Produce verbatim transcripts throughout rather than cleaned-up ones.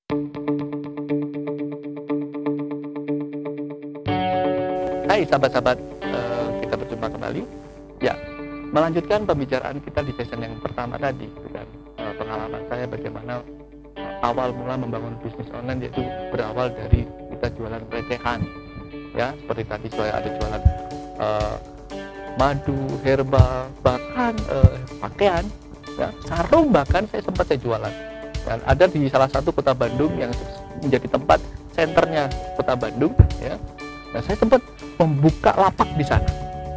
Hai sahabat-sahabat, eh, kita berjumpa kembali. Ya, melanjutkan pembicaraan kita di session yang pertama tadi, dengan eh, pengalaman saya bagaimana eh, awal mula membangun bisnis online, yaitu berawal dari kita jualan recehan. Ya, seperti tadi saya ada jualan eh, madu, herbal, bahkan eh, pakaian, ya, sarung bahkan saya sempat saya jualan. Dan ada di salah satu kota Bandung yang menjadi tempat senternya kota Bandung, ya. Nah, saya sempat membuka lapak di sana.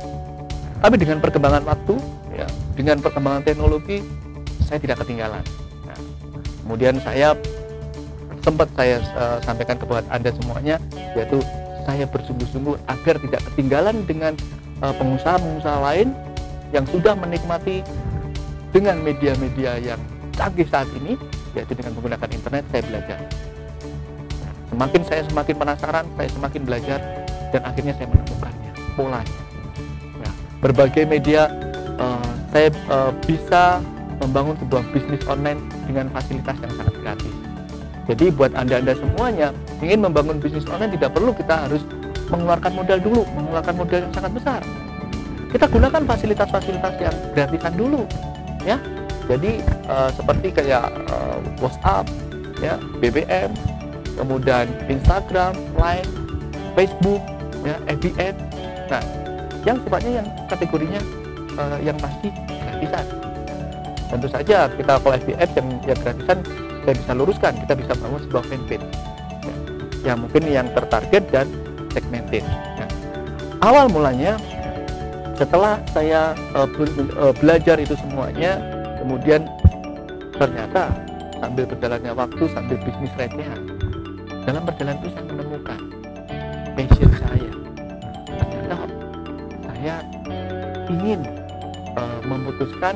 Tapi dengan perkembangan waktu, ya, dengan perkembangan teknologi, saya tidak ketinggalan. Nah, kemudian saya sempat saya uh, sampaikan kepada Anda semuanya, yaitu saya bersungguh-sungguh agar tidak ketinggalan dengan uh, pengusaha-pengusaha lain yang sudah menikmati dengan media-media yang canggih saat ini, yaitu dengan menggunakan internet. Saya belajar. Nah, semakin saya semakin penasaran, saya semakin belajar. Dan akhirnya saya menemukannya, polanya. Nah, berbagai media uh, saya uh, bisa membangun sebuah bisnis online dengan fasilitas yang sangat gratis. Jadi buat anda-anda semuanya ingin membangun bisnis online, tidak perlu kita harus mengeluarkan modal dulu, mengeluarkan modal yang sangat besar. Kita gunakan fasilitas-fasilitas yang gratisan dulu, ya. Jadi uh, seperti kayak uh, WhatsApp, ya, B B M, kemudian Instagram, Line, Facebook, ya, F B N. Nah, yang sifatnya yang kategorinya uh, yang pasti gratisan. Tentu saja kita kalau F B N yang, yang gratisan, saya bisa luruskan, kita bisa bangun sebuah fanpage, ya, yang mungkin yang tertarget dan segmented. Nah, awal mulanya setelah saya uh, belajar itu semuanya, kemudian ternyata sambil berjalannya waktu, sambil bisnis recehan, dalam perjalanan itu saya menemukan passion saya. Ternyata saya ingin uh, memutuskan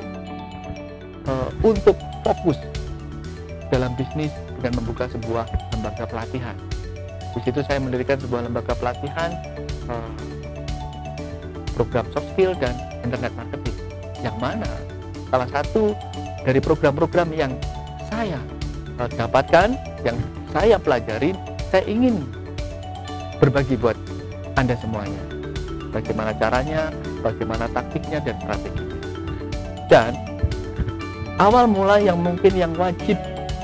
uh, untuk fokus dalam bisnis dengan membuka sebuah lembaga pelatihan. Di situ saya mendirikan sebuah lembaga pelatihan uh, program soft skill dan internet marketing, yang mana salah satu dari program-program yang saya uh, dapatkan, yang saya pelajari, saya ingin berbagi buat Anda semuanya. Bagaimana caranya, bagaimana taktiknya dan strateginya. Dan awal mula yang mungkin yang wajib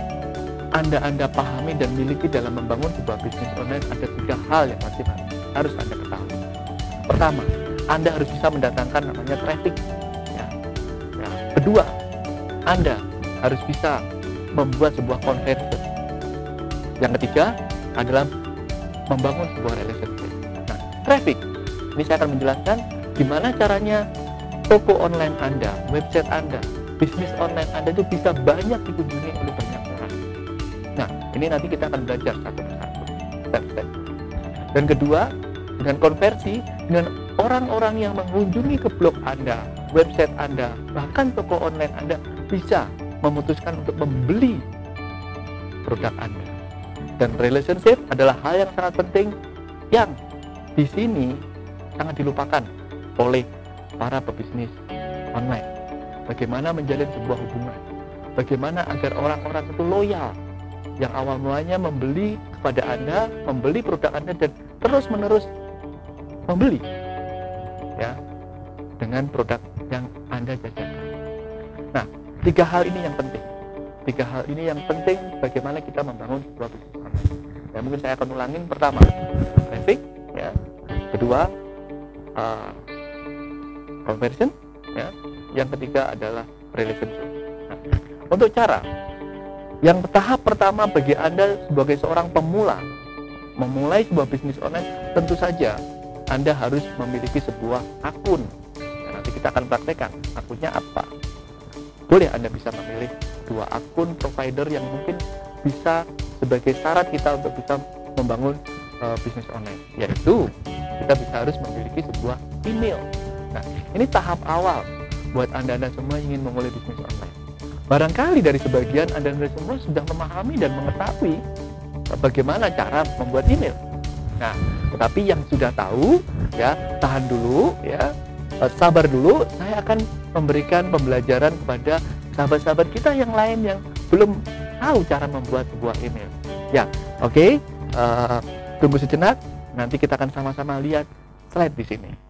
Anda-Anda pahami dan miliki dalam membangun sebuah bisnis online, ada tiga hal yang wajib harus Anda ketahui. Pertama, Anda harus bisa mendatangkan namanya traffic. Ya. Ya. Kedua, Anda harus bisa membuat sebuah conversion. Yang ketiga adalah membangun sebuah relationship. Nah, traffic, ini saya akan menjelaskan gimana caranya toko online Anda, website Anda, bisnis online Anda itu bisa banyak dikunjungi oleh banyak orang. Nah, ini nanti kita akan belajar satu persatu, step-step. Dan kedua, dengan konversi, dengan orang-orang yang mengunjungi ke blog Anda, website Anda, bahkan toko online Anda bisa memutuskan untuk membeli produk Anda. Dan relationship adalah hal yang sangat penting yang di sini sangat dilupakan oleh para pebisnis online. Bagaimana menjalin sebuah hubungan, bagaimana agar orang-orang itu loyal, yang awal mulanya membeli kepada Anda, membeli produk Anda, dan terus-menerus membeli, ya, dengan produk yang Anda jajakan. Nah, tiga hal ini yang penting. Tiga hal ini yang penting bagaimana kita membangun sebuah bisnis online. Ya, mungkin saya akan ulangin. Pertama, traffic, ya. Kedua, uh, conversion, ya. Yang ketiga adalah relationship. Nah, untuk cara, yang tahap pertama bagi Anda sebagai seorang pemula memulai sebuah bisnis online, tentu saja Anda harus memiliki sebuah akun. Nah, nanti kita akan praktekkan akunnya apa. Boleh Anda bisa memilih dua akun provider yang mungkin bisa sebagai syarat kita untuk bisa membangun uh, bisnis online, yaitu kita bisa harus memiliki sebuah email. Nah, ini tahap awal buat Anda-Anda semua yang ingin memulai bisnis online. Barangkali dari sebagian Anda-Anda semua sudah memahami dan mengetahui uh, bagaimana cara membuat email. Nah, tetapi yang sudah tahu, ya, tahan dulu, ya, uh, sabar dulu. Saya akan memberikan pembelajaran kepada sahabat-sahabat kita yang lain yang belum tahu cara membuat sebuah email. Ya, oke. Okay. Uh, tunggu sejenak. Nanti kita akan sama-sama lihat slide di sini.